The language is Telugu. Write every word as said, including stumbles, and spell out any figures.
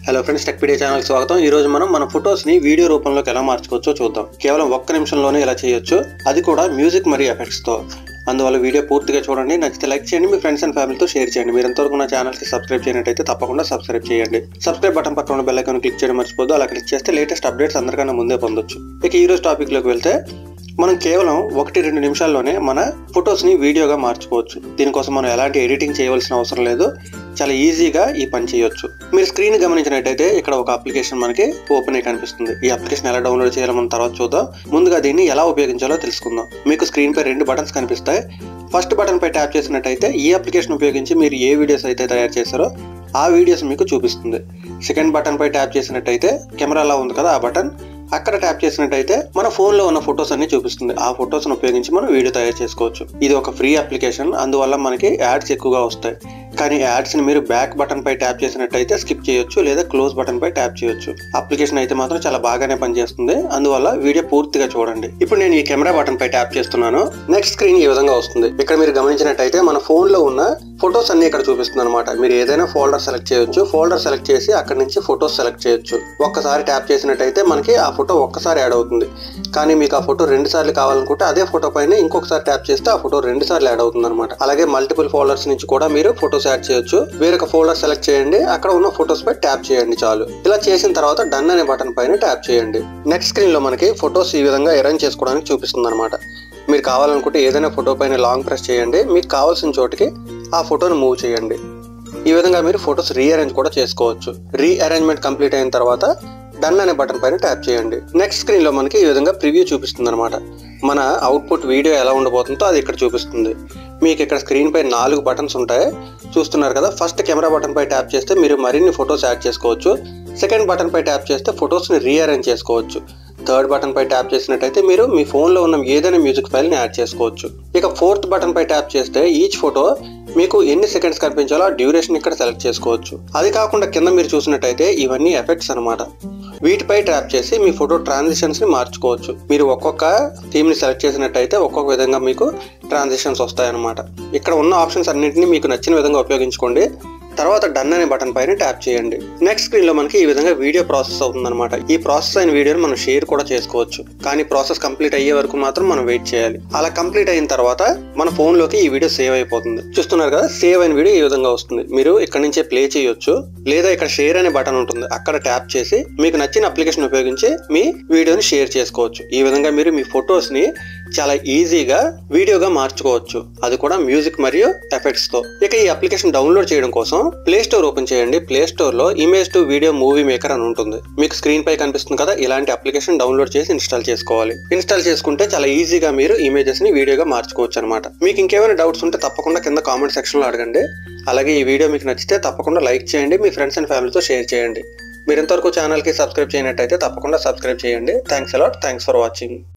హలో ఫ్రెండ్స్, టెక్పీడియా ఛానల్కి స్వాగతం. ఈ రోజు మనం మన ఫొటోస్ ని వీడియో రూపంలోకి ఎలా మార్చుకోవచ్చో చూద్దాం. కేవలం ఒక్క నిమిషంలోనే ఇలా చేయొచ్చు, అది కూడా మ్యూజిక్ మరియు ఎఫెక్ట్స్ తో. అందువల్ల వీడియో పూర్తిగా చూడండి. నచ్చితే లైక్ చేయండి, మీ ఫ్రెండ్స్ అండ్ ఫ్యామిలీతో షేర్ చేయండి. మీరు ఎంతవరకు నా ఛానల్ కి సబ్స్క్రైబ్ చేయనట్టయితే తప్పకుండా సబ్స్క్రైబ్ చేయండి. సబ్స్క్రైబ్ బటన్ పక్కన ఉన్న బెల్ ఐకాన్ క్లిక్ చేయడం మర్చిపోద్దు. అలా క్లిక్ చేస్తే లేటెస్ట్ అప్డేట్స్ అందరికన్నా ముందే పొందొచ్చు. ఇక ఈ రోజు టాపిక్ లోకి వెళ్తే, మనం కేవలం ఒకటి రెండు నిమిషాల్లోనే మన ఫొటోస్ ని వీడియోగా మార్చుకోవచ్చు. దీనికోసం మనం ఎలాంటి ఎడిటింగ్ చేయవలసిన అవసరం లేదు, చాలా ఈజీగా ఈ పని చేయొచ్చు. మీరు స్క్రీన్ గమనించినట్టయితే ఇక్కడ ఒక అప్లికేషన్ మనకి ఓపెన్ అయి కనిపిస్తుంది. ఈ అప్లికేషన్ ఎలా డౌన్లోడ్ చేయాలో మనం తర్వాత చూద్దాం. ముందుగా దీన్ని ఎలా ఉపయోగించాలో తెలుసుకుందాం. మీకు స్క్రీన్ పై రెండు బటన్స్ కనిపిస్తాయి. ఫస్ట్ బటన్ పై ట్యాప్ చేసినట్టయితే ఈ అప్లికేషన్ ఉపయోగించి మీరు ఏ వీడియోస్ అయితే తయారు చేశారో ఆ వీడియోస్ మీకు చూపిస్తుంది. సెకండ్ బటన్ పై ట్యాప్ చేసినట్టయితే కెమెరాలా ఉంది కదా, ఆ బటన్ అక్కడ ట్యాప్ చేసినట్టయితే మన ఫోన్ లో ఉన్న ఫొటోస్ అన్ని చూపిస్తుంది. ఆ ఫొటోస్ ఉపయోగించి మనం వీడియో తయారు చేసుకోవచ్చు. ఇది ఒక ఫ్రీ అప్లికేషన్, అందువల్ల మనకి యాడ్స్ ఎక్కువగా వస్తాయి. కానీ యాడ్స్ ని మీరు బ్యాక్ బటన్ పై ట్యాప్ చేసినట్టయితే స్కిప్ చేయొచ్చు, లేదా క్లోజ్ బటన్ పై ట్యాప్ చేయొచ్చు. అప్లికేషన్ అయితే మాత్రం చాలా బాగానే పనిచేస్తుంది, అందువల్ల వీడియో పూర్తిగా చూడండి. ఇప్పుడు నేను ఈ కెమెరా బటన్ పై ట్యాప్ చేస్తున్నాను. నెక్స్ట్ స్క్రీన్ ఈ విధంగా వస్తుంది. ఇక్కడ మీరు గమనించినట్టయితే మన ఫోన్ లో ఉన్న ఫొటోస్ అన్ని ఇక్కడ చూపిస్తుంది అనమాట. మీరు ఏదైనా ఫోల్డర్ సెలెక్ట్ చేయొచ్చు. ఫోల్డర్ సెలెక్ట్ చేసి అక్కడ నుంచి ఫొటోస్ సెలెక్ట్ చేయొచ్చు. ఒక్కసారి ట్యాప్ చేసినట్టయితే మనకి ఆ ఫోటో ఒక్కసారి యాడ్ అవుతుంది. కానీ మీకు ఆ ఫోటో రెండు సార్లు కావాలనుకుంటే అదే ఫోటో పైన ఇంకొకసారి ట్యాప్ చేస్తే ఆ ఫోటో రెండు సార్లు యాడ్ అవుతుంది అనమాట. అలాగే మల్టిపుల్ ఫోల్డర్స్ నుంచి కూడా మీరు ఫొటోస్ యాడ్ చేయొచ్చు. వేరొక ఫోల్డర్ సెలెక్ట్ చేయండి, అక్కడ ఉన్న ఫొటోస్ పై ట్యాప్ చేయండి, చాలు. ఇలా చేసిన తర్వాత డన్ అనే బటన్ పైన ట్యాప్ చేయండి. నెక్స్ట్ స్క్రీన్ లో మనకి ఫొటోస్ ఈ విధంగా అరేంజ్ చేసుకోవడానికి చూపిస్తుంది అనమాట. మీరు కావాలనుకుంటే ఏదైనా ఫోటో పైన లాంగ్ ప్రెస్ చేయండి, మీకు కావాల్సిన చోటికి ఆ ఫోటోని మూవ్ చేయండి. ఈ విధంగా మీరు ఫొటోస్ రీఅరేంజ్ కూడా చేసుకోవచ్చు. రీఅరేంజ్మెంట్ కంప్లీట్ అయిన తర్వాత డన్ అనే బటన్ పైన ట్యాప్ చేయండి. నెక్స్ట్ స్క్రీన్ లో మనకి ఈ విధంగా ప్రివ్యూ చూపిస్తుంది అనమాట. మన అవుట్పుట్ వీడియో ఎలా ఉండబోతుందో అది ఇక్కడ చూపిస్తుంది. మీకు ఇక్కడ స్క్రీన్ పై నాలుగు బటన్స్ ఉంటాయి, చూస్తున్నారు కదా. ఫస్ట్ కెమెరా బటన్ పై ట్యాప్ చేస్తే మీరు మరిన్ని ఫొటోస్ యాడ్ చేసుకోవచ్చు. సెకండ్ బటన్ పై ట్యాప్ చేస్తే ఫొటోస్ ని రీఅరేంజ్ చేసుకోవచ్చు. థర్డ్ బటన్ పై ట్యాప్ చేసినట్టయితే మీరు మీ ఫోన్ లో ఉన్న ఏదైనా మ్యూజిక్ ఫైల్ ని యాడ్ చేసుకోవచ్చు. ఇక ఫోర్త్ బటన్ పై ట్యాప్ చేస్తే ఈచ్ ఫోటో మీకు ఎన్ని సెకండ్స్ కనిపించాలో ఆ డ్యూరేషన్ ఇక్కడ సెలెక్ట్ చేసుకోవచ్చు. అది కాకుండా కింద మీరు చూసినట్టయితే ఇవన్నీ ఎఫెక్ట్స్ అనమాట. వీటిపై ట్యాప్ చేసి మీ ఫోటో ట్రాన్సిషన్స్ ని మార్చుకోవచ్చు. మీరు ఒక్కొక్క థీమ్ ని సెలెక్ట్ చేసినట్టయితే ఒక్కొక్క విధంగా మీకు ట్రాన్సిషన్స్ వస్తాయి అనమాట. ఇక్కడ ఉన్న ఆప్షన్స్ అన్నింటినీ మీకు నచ్చిన విధంగా ఉపయోగించుకోండి. తర్వాత డన్ అనే బటన్ పైన ట్యాప్ చేయండి. నెక్స్ట్ స్క్రీన్ లో మనకి ఈ విధంగా వీడియో ప్రాసెస్ అవుతుంది అనమాట. ఈ ప్రాసెస్ అయిన వీడియోని మనం షేర్ కూడా చేసుకోవచ్చు, కానీ ప్రాసెస్ కంప్లీట్ అయ్యే వరకు మాత్రం మనం వెయిట్ చేయాలి. అలా కంప్లీట్ అయిన తర్వాత మన ఫోన్ లోకి ఈ వీడియో సేవ్ అయిపోతుంది. చూస్తున్నారు కదా, సేవ్ అయిన వీడియో ఈ విధంగా వస్తుంది. మీరు ఇక్కడ నుంచే ప్లే చేయొచ్చు, లేదా ఇక్కడ షేర్ అనే బటన్ ఉంటుంది, అక్కడ ట్యాప్ చేసి మీకు నచ్చిన అప్లికేషన్ ఉపయోగించి మీ వీడియోని షేర్ చేసుకోవచ్చు. ఈ విధంగా మీరు మీ ఫొటోస్ ని చాలా ఈజీగా వీడియోగా మార్చుకోవచ్చు, అది కూడా మ్యూజిక్ మరియు ఎఫెక్ట్స్ తో. ఇక ఈ అప్లికేషన్ డౌన్లోడ్ చేయడం కోసం ప్లే స్టోర్ ఓపెన్ చేయండి. ప్లే స్టోర్ లో image to video movie maker అని ఉంటుంది. మీకు స్క్రీన్ పై కనిపిస్తుంది కదా, ఇలాంటి అప్లికేషన్ డౌన్లోడ్ చేసి ఇన్స్టాల్ చేసుకోవాలి. ఇన్స్టాల్ చేసుకుంటే చాలా ఈజీగా మీరు ఇమేజెస్ ని వీడియోగా మార్చుకోవచ్చు అనమాట. మీకు ఇంకేమైనా డౌట్స్ ఉంటే తప్పకుండా కింద కామెంట్ సెక్షన్ లో అడగండి. అలాగే ఈ వీడియో మీకు నచ్చితే తప్పకుండా లైక్ చేయండి, మీ ఫ్రెండ్స్ అండ్ ఫ్యామిలీతో షేర్ చేయండి. మీరు ఇంతవరకు ఛానల్ కి సబ్స్క్రైబ్ చేయనట్టయితే తప్పకుండా సబ్స్క్రైబ్ చేయండి. Thanks a lot. Thanks for watching.